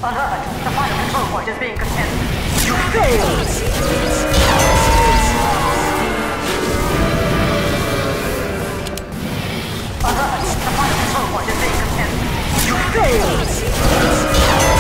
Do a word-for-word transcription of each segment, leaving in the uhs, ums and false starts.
Alert! The final control point is being contested. You failed! Alert! The final control point is being contested. You failed!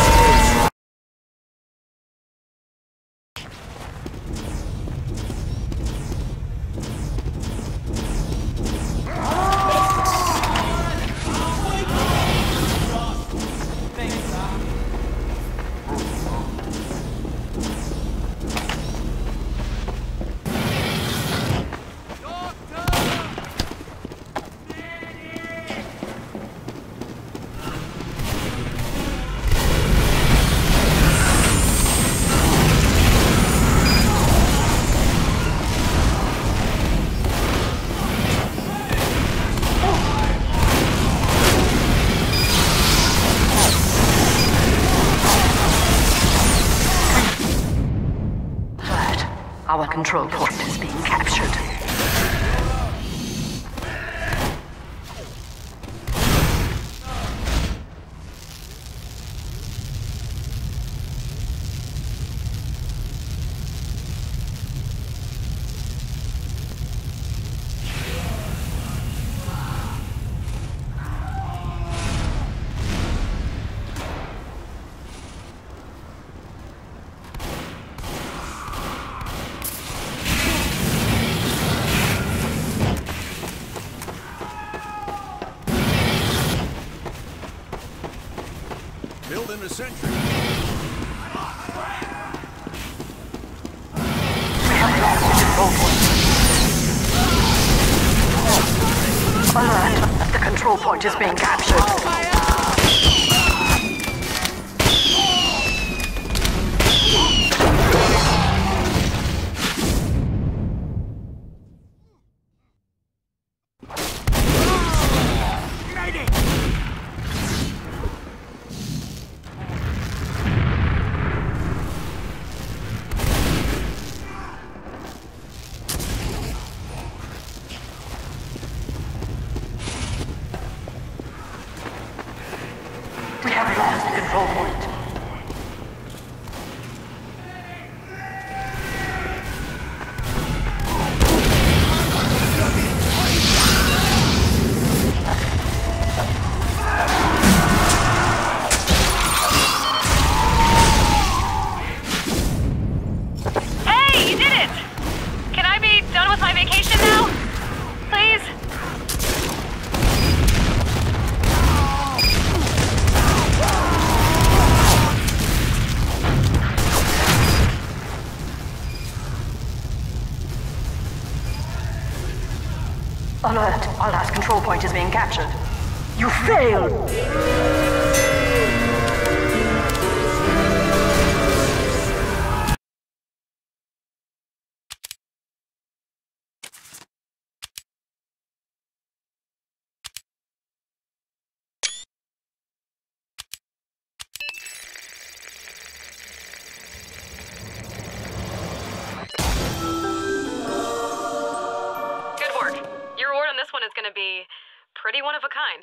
Our control point is being captured. Built in a century. Alert! The control point is being captured. We have lost the control point. Hey, you did it! Can I be done with my vacation now? Please? Alert! Our last control point is being captured. You failed! Good work. Your award on this one is gonna be pretty one of a kind.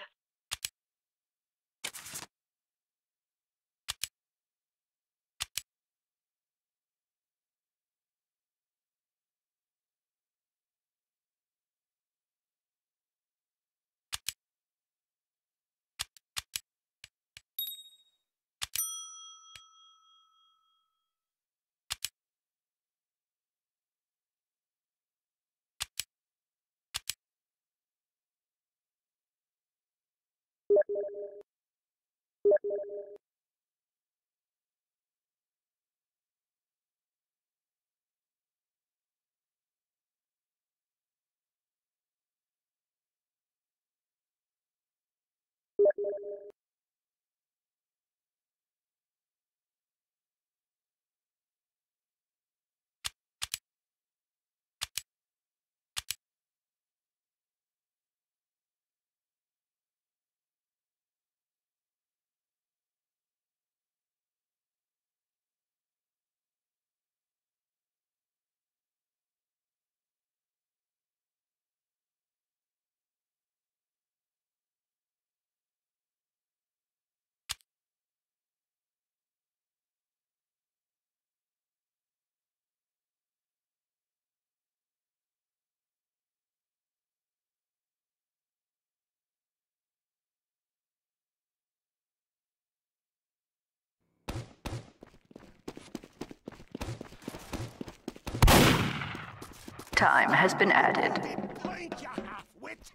Time has been added. Point, you half-wit!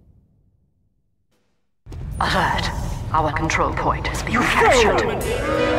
Alert. Our control point has been captured.